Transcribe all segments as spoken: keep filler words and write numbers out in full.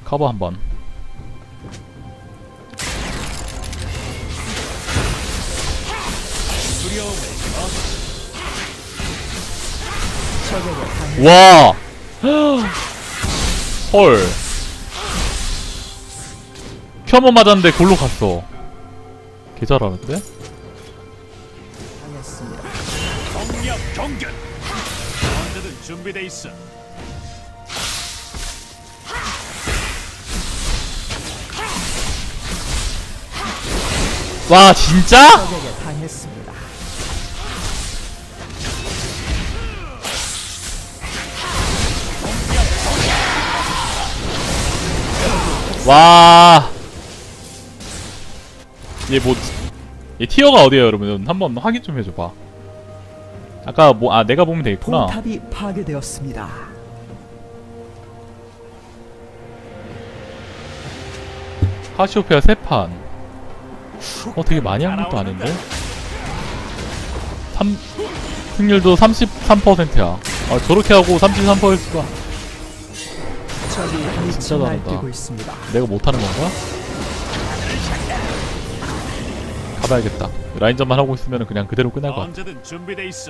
커버 한번. 와! 헐. 큐 한 번 맞았는데 골로 갔어. 개 잘하는데? 정력 경계. 언제든 준비돼 있어. 와, 진짜? 와. 얘 뭐, 얘 티어가 어디에요, 여러분? 한번 확인 좀 해줘봐. 아까 뭐, 아, 내가 보면 되겠구나. 포탑이 파괴되었습니다. 카시오페아 세 판. 어, 되게 많이 한 것도 아닌데? 삼, 승률도 삼십삼 퍼센트야. 아, 저렇게 하고 삼십삼 퍼센트가. 진짜 잘한다. 내가 못하는 건가? 가봐야겠다. 라인전만 하고 있으면 그냥 그대로 끝날 것 같아. 언제든 준비돼 있어.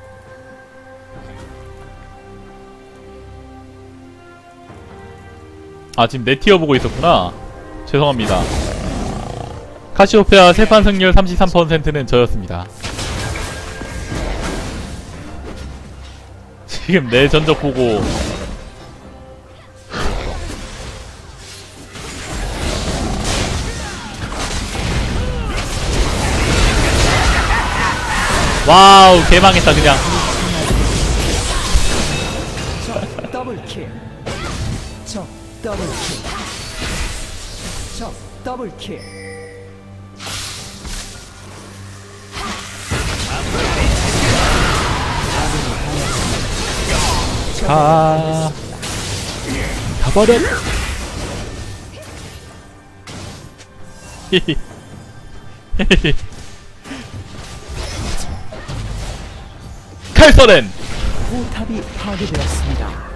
아, 지금 내 티어 보고 있었구나. 죄송합니다. 카시오페아 세판 승률 삼십삼 퍼센트는 저였습니다. 지금 내 전적 보고 와우, 개망했다 그냥. 적 더블킬. 적 더블킬. 적 더블킬. 가. 가버려. 히히. 히히. 칼서렌. 포탑이 파괴되었습니다.